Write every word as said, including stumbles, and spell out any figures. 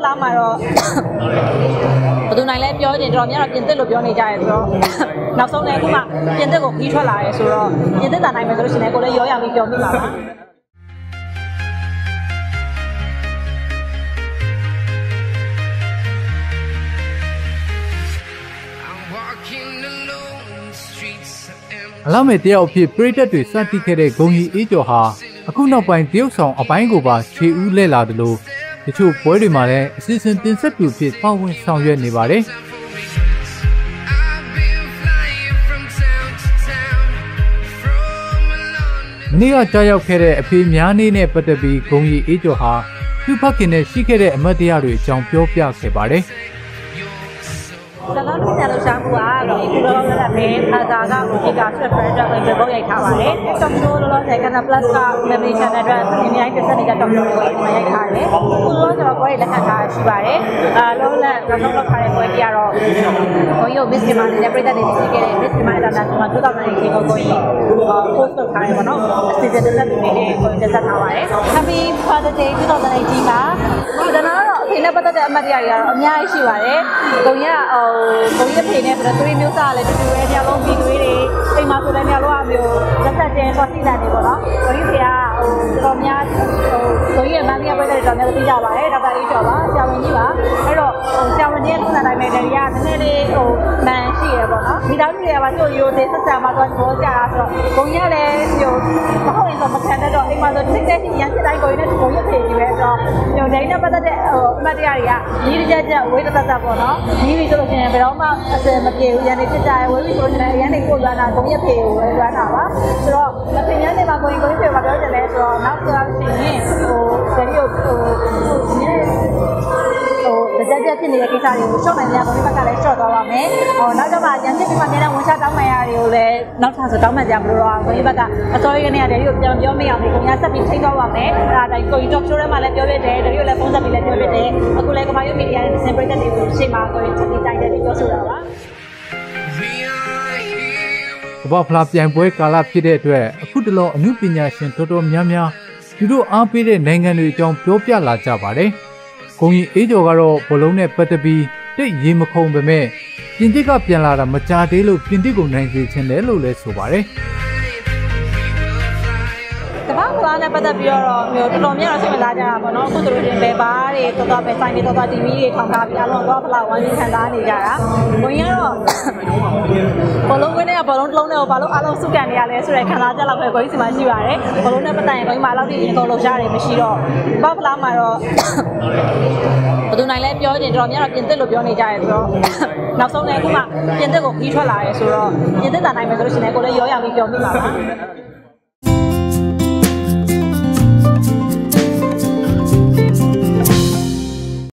လာမှာတော့ဘယ်သူနိုင်လဲပြောချင်တော်များတော့ပြင်သစ်လို့ပြောနေကြရဲဆိုတော့နောက်ဆုံးလည်းအခုမှပြင်သစ်ကိုပြီးထွက်လာရဲဆိုတော့ပြင်သစ်တာနိုင်မယ်ဆိုလို့ရှိရင်ကိုလည်းရောရောင်ပြီးပြောမိပါပါအလားမဲ့တယောက်အဖြစ်ပရိသတ်တွေစတင်ခဲ့တဲ့ဂုံကြီးအေးကျော်ဟာအခုနောက်ပိုင်းတရုတ်ဆောင်အပိုင်းကိုပါခြေဦးလဲလာတယ်လို့တချို့ပွဲတွေမှာလည်းအစီအစဉ်တင်ဆက်သူဖြစ်ပါဝင်ဆောင်ရွက်နေပါတယ်မနေ့ကကြားရောက်ခဲ့တဲ့အဖေများနေ့နဲ့ပတ်သက်ပြီးဂုံကြီးအေးကျော်ဟာသူ့ဖခင်နဲ့ရှိခဲ့တဲ့အမတ်တရားတွေအကြောင်းပြောပြခဲ့ပါတယ်ဒါတော့ဒီလိုရှာမှုကတော့ဒီလိုလိုလည်းပဲအကာကကိုဒီကဆွဲဖရက်တော့ပဲပုံရိုက်ထားပါတယ်။တောင်ချိုးလောလောဆယ်ကနပလတ်က memory channel အတွက်ဒီနေ့တစ်စက်နေတဲ့တောင်ချိုးကိုဒီမှာရိုက်ထားတယ်။ခုလောကျွန်တော်ပွဲလက်ခံထားရှိပါတယ်။အာလောလက်နောက်ဆုံးလောက်ထားတဲ့ပွဲကြီးကတော့ဘုန်းကြီးတို့ Miss Kima နဲ့ပြည်သက်တွေရှိခဲ့တဲ့ Miss Kima အတားတာဆိုမှtwo thousand eighteenကိုကိုကြီး post လုပ်ထားတယ်ပေါ့နော်။အစီအစဉ်တစ်သက်တွေနဲ့ကိုတက်ဆက်ထားပါတယ်။ Happy Father's Day twenty eighteenပါ။ဒီတော့တော့အဖေနဲ့ပတ်သက်တဲ့အမှတ်တရတွေကတော့အများကြီးရှိပါတယ်။ကိုကြီးကဟိုဘုံရဖေနဲ့ဆိုတော့သူမျိုးစားလည်းတူတူပဲညလုံးပြီးတွေးတွေအိမ်မှာဆိုလည်းညလုံးအမျိုးလက်သက်ကျဲသွားစီလာနေပေါ့နော်ဘုံရဖေကဟိုတော်များဟိုဘုံရမန်းကြီးပဲတဲ့တော်များသိကြပါတယ်ဒေါက်တာအေးကျော်ပါဆရာဝန်ကြီးပါအဲ့တော့ဟိုဆရာဝန်ကြီးကနိုင်မယ်တဲ့ရနည်းနည်းလေးဟိုမန်ရှိရပေါ့နော်မိသားစုတွေကပါတို့ရိုးသေးဆက်ဆံမှာတော့ဘောကြတာဆိုတော့ဘုံရလည်းဟိုမဟုတ်ရင်တော့မခံတတ်တော့အိမ်မှာဆိုတစ်တဲ့ရန်စစ်တိုင်းကိုရင်းနဲ့ဘုံရဖေကြီးပဲဆိုတော့ဟိုဒိန်းနဲ့ပတ်သက်တဲ့ဟိုအမှတ်တရတွေကညီးကြကြဝေးတသက်ပေါ့နော်ညီးပြီဆိုလို့ရှိရင်ဘယ်တော့မှအစမပြေဘူးရန်နေဖြစ်ကြရဲဝေးပြီဆိုရင်လည်းရန်နေကိုလွမ်းတာဘုံရဖေကိုလွမ်းတာပါဆိုတော့မသိရနေမှာကိုရင်ကိုရင်ဖေမှာပြောကြတယ်ဆိုတော့နောက်ဆိုလို့ရှိရင်ဟိုတကယ်လို့ဟိုညီးဟိုကြကြဖြစ်နေတဲ့ကိစ္စတွေကိုရှော့နိုင်ကြဘုံဘက်ကလည်းရှော့သွားပါမယ်ဟိုနောက်တော့မှရန်ဖြစ်ပြီးမှအများနဲ့ဝန်ချတောင်းမှန်ရတွေကိုလည်းနောက်ထပ်ဆိုတောင်းမှန်ကြမလို့တော့ဘုံဘက်ကအစောရကနေတည်းကိုပြန်ပြောမရအောင်ဒီကောင်ကဆက်ပြီးထိန်းသွားပါမယ်အဲဒါတိုင်းကိုရင်တော့ချိုးထဲမှာလည်းပြောပြတယ်တည်းကိုလည်းဖုန်းဆက်ပြီးလည်းပြောပြတယ်အခုလည်းကမာယုမီဒီယာနဲ့စင်ပရိသတ်တွေကိုရှေ့မှာကိုရင်ချက်ပြီးတိုင်းတယ်ပြောဆိုတာပါကမ္ဘာဖလားပြိုင်ပွဲကာလဖြစ်တဲ့အတွက်အခုတလောအမှုပညာရှင်တော်တော်များများသူတို့အားပေးတဲ့နိုင်ငံတွေအကြောင်းပြောပြလာကြပါတယ်။ဂုံကြီးအေးကျော်ကတော့ဘလုံးနဲ့ပတ်သက်ပြီးတိတ်ရေမခုန်ပေမဲ့ပြင်သစ်ကပြန်လာတာမကြသေးလို့ပြင်သစ်ကိုနိုင်စေချင်တယ်လို့လည်းဆိုပါတယ်။ကမ္ဘာဖလားနဲ့ပတ်သက်ပြီးတော့မျိုးတော်တော်များများစိတ်ဝင်စားကြတာပေါ့နော်အခုတို့ရင်ပဲဘားတွေတော်တော်ပဲဆိုင်နေတော်တော် တီဗီ တွေထောင်ထားပြီးအလုံးတော့ဖလားဝိုင်းပြီးခံစားနေကြတာဘုံကြီးကတော့ဘလုံးဝင်းနဲ့ဘလုံးတစ်လုံးနဲ့ဘာလို့အလုံးစုကန်နေရလဲဆိုတဲ့ခံစားချက်လောက်ပဲကိုကြီးစီမှာရှိပါတယ်ဘလုံးနဲ့ပတ်သက်ရင်ကိုကြီးမှာအလောက်ထိရင်ကုန်လုံးရှားတယ်မရှိတော့ဘာဖလားမှာတော့ဘယ်သူနိုင်လဲပြောချင်တော်များတော့ပြင်သစ်လို့ပြောနေကြရဲဆိုတော့နောက်ဆုံးလည်းအခုမှပြင်သစ်ကိုပြီးထွက်လာရဲဆိုတော့ပြင်သစ်တာနိုင်မယ်ဆိုလို့ရှိရင်ကိုလည်းရောရောင်ပြီးပြောမိပါပါ